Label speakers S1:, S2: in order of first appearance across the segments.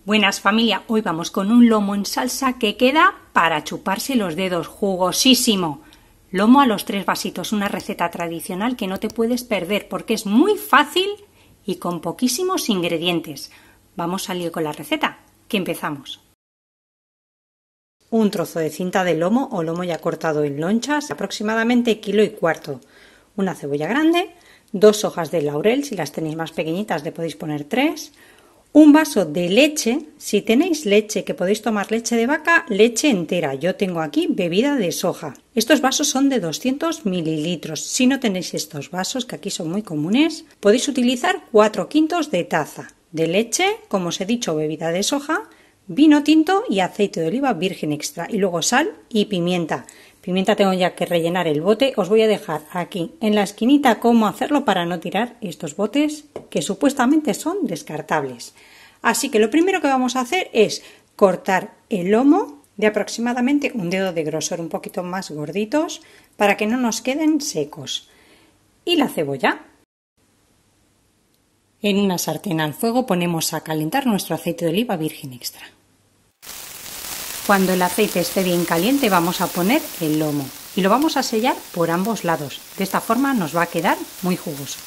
S1: Buenas familia, hoy vamos con un lomo en salsa que queda para chuparse los dedos, jugosísimo. Lomo a los 3 vasitos, una receta tradicional que no te puedes perder porque es muy fácil y con poquísimos ingredientes. Vamos al lío con la receta, que empezamos. Un trozo de cinta de lomo o lomo ya cortado en lonchas, aproximadamente 1,25 kilos. Una cebolla grande, 2 hojas de laurel, si las tenéis más pequeñitas le podéis poner 3. Un vaso de leche, si tenéis leche, que podéis tomar leche de vaca, leche entera. Yo tengo aquí bebida de soja. Estos vasos son de 200 mililitros. Si no tenéis estos vasos, que aquí son muy comunes, podéis utilizar 4/5 de taza de leche, como os he dicho, bebida de soja, vino tinto y aceite de oliva virgen extra. Y luego sal y pimienta. Pimienta tengo ya que rellenar el bote. Os voy a dejar aquí en la esquinita cómo hacerlo para no tirar estos botes que supuestamente son descartables. Así que lo primero que vamos a hacer es cortar el lomo de aproximadamente un dedo de grosor, un poquito más gorditos, para que no nos queden secos. Y la cebolla. En una sartén al fuego ponemos a calentar nuestro aceite de oliva virgen extra. Cuando el aceite esté bien caliente vamos a poner el lomo y lo vamos a sellar por ambos lados. De esta forma nos va a quedar muy jugoso.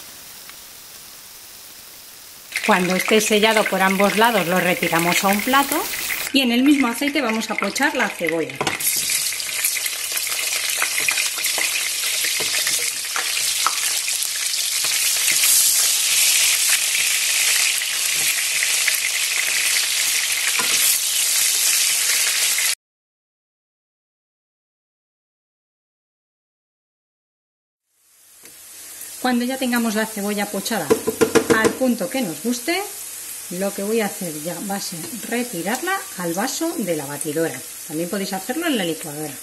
S1: Cuando esté sellado por ambos lados lo retiramos a un plato y en el mismo aceite vamos a pochar la cebolla. Cuando ya tengamos la cebolla pochada al punto que nos guste, lo que voy a hacer ya va a ser retirarla al vaso de la batidora. También podéis hacerlo en la licuadora.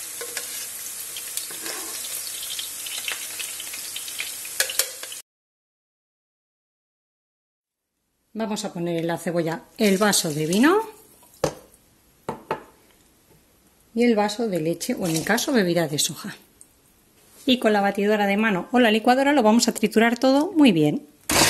S1: Vamos a poner en la cebolla el vaso de vino y el vaso de leche, o en mi caso bebida de soja. Y con la batidora de mano o la licuadora lo vamos a triturar todo muy bien.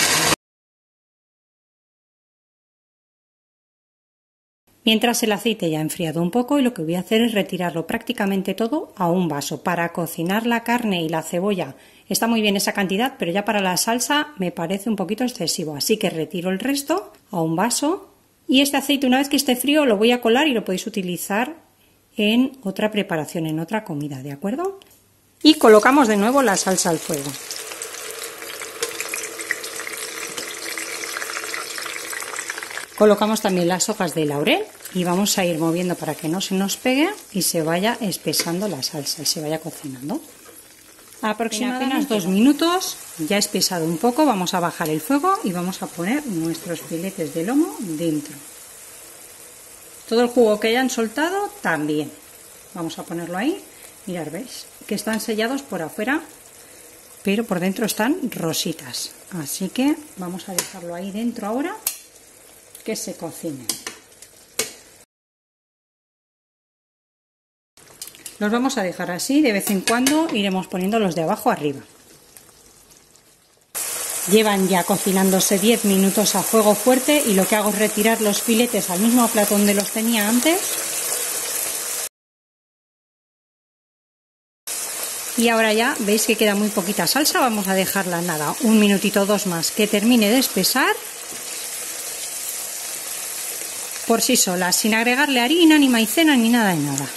S1: Mientras el aceite ya ha enfriado un poco y lo que voy a hacer es retirarlo prácticamente todo a un vaso. Para cocinar la carne y la cebolla está muy bien esa cantidad, pero ya para la salsa me parece un poquito excesivo. Así que retiro el resto a un vaso y este aceite una vez que esté frío lo voy a colar y lo podéis utilizar en otra preparación, en otra comida, ¿de acuerdo? Y colocamos de nuevo la salsa al fuego. Colocamos también las hojas de laurel y vamos a ir moviendo para que no se nos pegue y se vaya espesando la salsa y se vaya cocinando. Aproximadamente apenas 2 minutos, ya ha espesado un poco, vamos a bajar el fuego y vamos a poner nuestros filetes de lomo dentro. Todo el jugo que hayan soltado también. Vamos a ponerlo ahí. Mirad, ¿veis? Que están sellados por afuera, pero por dentro están rositas. Así que vamos a dejarlo ahí dentro ahora, que se cocine. Los vamos a dejar así, de vez en cuando iremos poniendo los de abajo arriba. Llevan ya cocinándose 10 minutos a fuego fuerte y lo que hago es retirar los filetes al mismo plato donde los tenía antes. Y ahora ya veis que queda muy poquita salsa, vamos a dejarla nada, 1 minutito 2 más, que termine de espesar por sí sola, sin agregarle harina, ni maicena, ni nada de nada.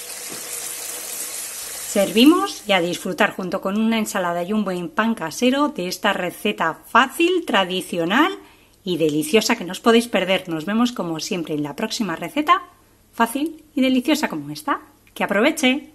S1: Servimos y a disfrutar junto con una ensalada y un buen pan casero de esta receta fácil, tradicional y deliciosa que no os podéis perder. Nos vemos como siempre en la próxima receta, fácil y deliciosa como esta. ¡Que aproveche!